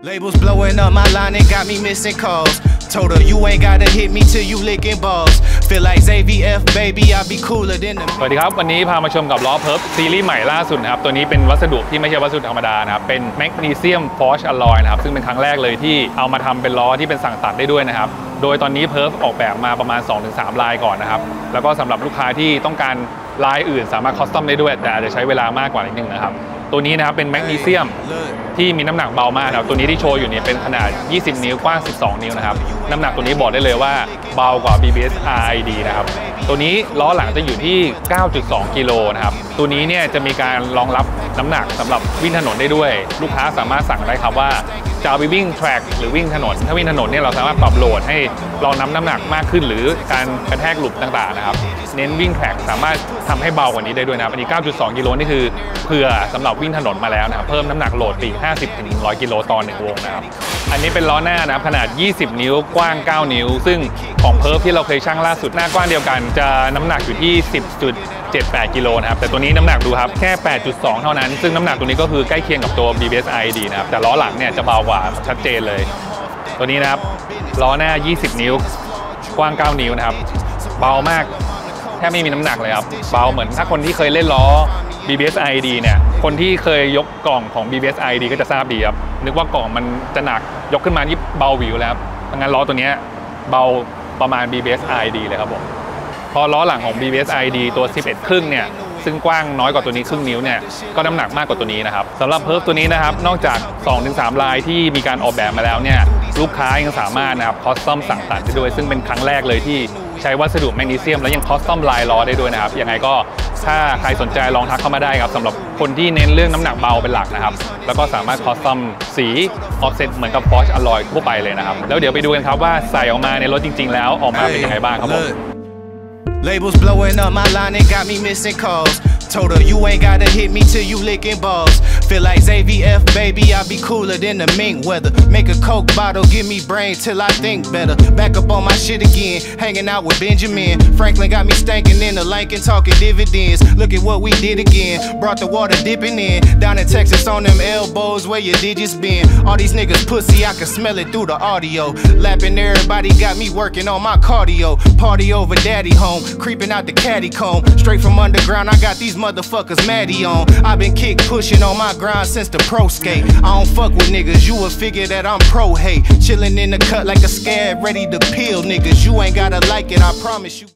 Labels blowing up my line and got me missing calls. Told her you ain't gotta hit me till you licking balls. Feel like ZVF baby, I be cooler than the. สวัสดีครับวันนี้พามาชมกับล้อเพิร์ฟซีรีส์ใหม่ล่าสุดนะครับตัวนี้เป็นวัสดุที่ไม่ใช่วัสดุธรรมดานะครับเป็นแมกนีเซียมฟอร์ชอลลอยนะครับซึ่งเป็นครั้งแรกเลยที่เอามาทำเป็นล้อที่เป็นสั่งตัดได้ด้วยนะครับโดยตอนนี้เพิร์ฟออกแบบมาประมาณ 2-3 ลายก่อนนะครับแล้วก็สำหรับลูกค้าที่ต้องการลายอื่นสามารถคอสตอมได้ด้วยแต่อาจจะใช้เวลามากกว่านิดนึงนะครับตัวนี้นะครับเป็นแมกนีเซียมที่มีน้ำหนักเบามากครับตัวนี้ที่โชว์อยู่เนี่ยเป็นขนาด20 นิ้วกว้าง12 นิ้วนะครับน้ำหนักตัวนี้บอกได้เลยว่าเบากว่า BBS RID นะครับตัวนี้ล้อหลังจะอยู่ที่ 9.2 กิโลนะครับตัวนี้เนี่ยจะมีการรองรับน้ำหนักสำหรับวิ่งถนนได้ด้วยลูกค้าสามารถสั่งได้ครับว่าจะเอาไปวิ่งแทร็กหรือวิ่งถนนถ้าวิ่งถนนเนี่ยเราสามารถปรับโหลดให้รองน้ำหนักมากขึ้นหรือการกระแทกหลุมต่างๆนะครับเน้นวิ่งแทร็กสามารถทำให้เบากว่านี้ได้ด้วยนะครับอันนี้ 9.2 กิโลนี่คือเผื่อสำหรับวิ่งถนนมาแล้วนะครับเพิ่มน้ำหนักโหลดปี 50-100 กิโลต่อ1วงนะครับอันนี้เป็นล้อหน้านะครับขนาด20 นิ้วกว้าง9 นิ้วซึ่งของเพิร์ฟที่เราเคยชั่งล่าสุดหน้ากว้างเดียวกันจะน้ำหนักอยู่ที่ 10.78 กิโลนะครับแต่ตัวนี้น้ำหนักดูครับแค่ 8.2 เท่านั้นซึ่งน้ำหนักตัวนี้ก็คือใกล้เคียงกับตัว BBS RID นะครับแต่ล้อหลังเนี่ยจะเบากว่าชัดเจนเลยตัวนี้นะครับล้อหน้า20 นิ้วกว้าง9 นิ้วนะครับเบามากแทบไม่มีน้ำหนักเลยครับเบาเหมือนถ้าคนที่เคยเล่นล้อ BBS RID เนี่ยคนที่เคยยกกล่องของ BBS RID ก็จะทราบดีครับนึกว่ากล่องมันจะหนักยกขึ้นมาที่เบาวิวแล้วครับงั้นล้อตัวนี้เบาประมาณ BBS RID เลยครับผมพอล้อหลังของ BBS RID ตัว 11 ครึ่งเนี่ยซึ่งกว้างน้อยกว่าตัวนี้ครึ่งนิ้วเนี่ยก็น้ำหนักมากกว่าตัวนี้นะครับสำหรับเพิร์ฟตัวนี้นะครับนอกจาก 2-3 ลายที่มีการออกแบบมาแล้วเนี่ยลูกค้ายังสามารถนะครับคอสตอมสั่งตัดได้ด้วยซึ่งเป็นครั้งแรกเลยที่ใช้วัสดุแมกนีเซียมแล้วยังคอสตอมลายล้อได้ด้วยนะครับยังไงก็ถ้าใครสนใจลองทักเข้ามาได้ครับสำหรับคนที่เน้นเรื่องน้ำหนักเบาเป็นหลักนะครับแล้วก็สามารถคอสตอมสีออฟเซ็ตเหมือนกับฟอร์ชอลลอยทั่วไปเลยนะครับแล้วเดี๋ยวไปดูกันครับว่าใส่ออกมาในรถจริงๆแล้วออกมาเป็นยังไงบ้างครับผม Labels blowing up my line and got me missing calls. Told her you ain't gotta hit me till you licking balls. Feel like ZVF baby, I be cooler than the mink weather. Make a coke bottle, give me brain till I think better. Back up on my shit again, hanging out with Benjamin. Franklin got me stankin' in the Lincoln talking dividends. Look at what we did again. Brought the water dipping in. Down in Texas on them elbows where your digits been. All these niggas pussy, I can smell it through the audio. Lapping everybody got me working on my cardio. Party over daddy home. Creeping out the caddy comb, straight from underground. I got these motherfuckers Maddie on. I've been kick pushing on my grind since the pro skate. I don't fuck with niggas, you would figure that I'm pro hate. Chilling in the cut like a scab, ready to peel niggas. You ain't gotta like it, I promise you.